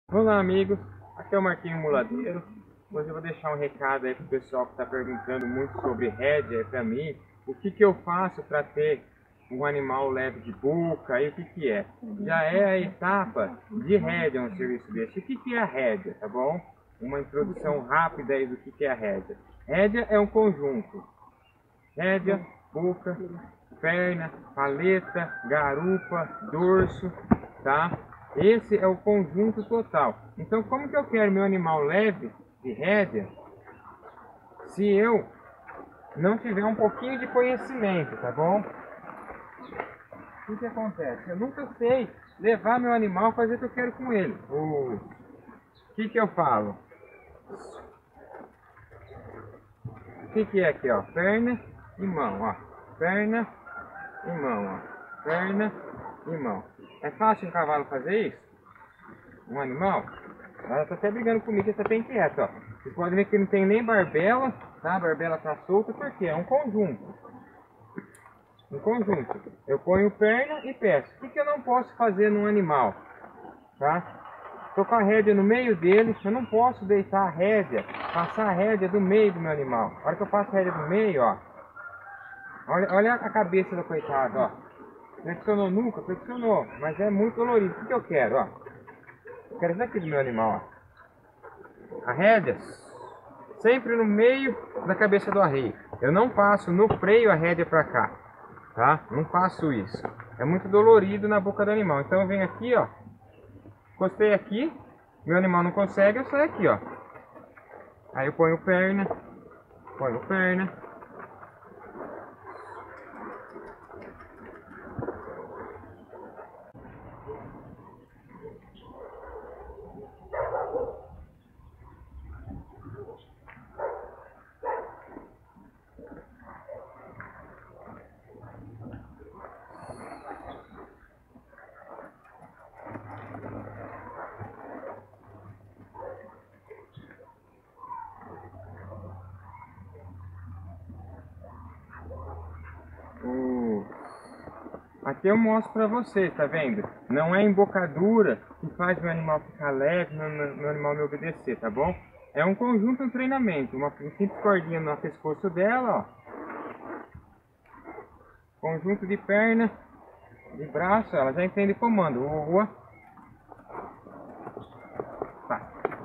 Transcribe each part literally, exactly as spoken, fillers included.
Olá amigos, aqui é o Marquinho Muladeiro. Hoje eu vou deixar um recado aí pro pessoal que está perguntando muito sobre rédea para mim. O que que eu faço para ter um animal leve de boca e o que que é? Já é a etapa de rédea um serviço desse. O que que é a rédea, tá bom? Uma introdução rápida aí do que que é a rédea. Rédea é um conjunto. Rédea, boca, perna, paleta, garupa, dorso, tá? Esse é o conjunto total. Então, como que eu quero meu animal leve de rédea se eu não tiver um pouquinho de conhecimento, tá bom? O que que acontece? Eu nunca sei levar meu animal, fazer o que eu quero com ele. O que que eu falo? O que que é aqui, ó? Perna e mão, ó. Perna e mão, ó. Perna e mão. É fácil um cavalo fazer isso? Um animal? Ela tá até brigando comigo, você tá bem quieto, ó. Vocês podem ver que não tem nem barbela, tá? A barbela tá solta porque é um conjunto. Um conjunto. Eu ponho perna e peço. O que que eu não posso fazer num animal? Tá? Tô com a rédea no meio dele, eu não posso deitar a rédea, passar a rédea do meio do meu animal. A hora que eu passo a rédea do meio, ó. Olha, olha a cabeça do coitado, ó. Flexionou nunca, flexionou, mas é muito dolorido. O que que eu quero, ó? Eu quero isso aqui do meu animal, ó. A rédea sempre no meio da cabeça do arreio. Eu não passo no freio a rédea pra cá, tá? Não faço isso. É muito dolorido na boca do animal. Então eu venho aqui, ó. Encostei aqui, meu animal não consegue, eu saio aqui, ó. Aí eu ponho perna, ponho perna. O... Aqui eu mostro pra vocês, tá vendo? Não é embocadura que faz meu animal ficar leve, meu, meu animal me obedecer, tá bom? É um conjunto, um treinamento. Uma simples cordinha no pescoço dela, ó. Conjunto de perna, de braço, ela já entende o comando. Rua. Tá.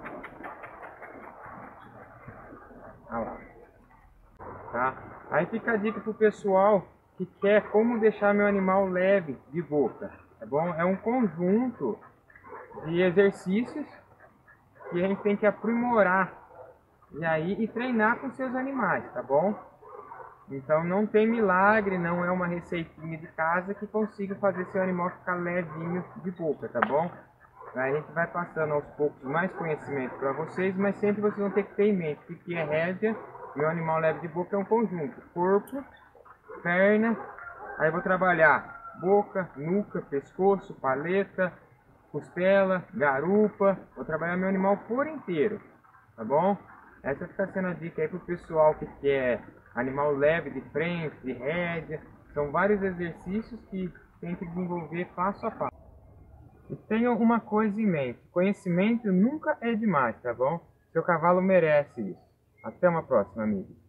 Olha lá. Tá? Aí fica a dica pro pessoal que quer como deixar meu animal leve de boca, tá bom? É um conjunto de exercícios que a gente tem que aprimorar e aí e treinar com seus animais, tá bom? Então não tem milagre, não é uma receitinha de casa que consiga fazer seu animal ficar levinho de boca, tá bom? Aí a gente vai passando aos poucos mais conhecimento para vocês, mas sempre vocês vão ter que ter em mente que que é rédea. Meu animal leve de boca é um conjunto, corpo, perna, aí eu vou trabalhar boca, nuca, pescoço, paleta, costela, garupa, vou trabalhar meu animal por inteiro, tá bom? Essa fica sendo a dica aí pro pessoal que quer animal leve de frente, de rédea, são vários exercícios que tem que desenvolver passo a passo. E tenham uma coisa em mente, conhecimento nunca é demais, tá bom? Seu cavalo merece isso. Até uma próxima, amigo.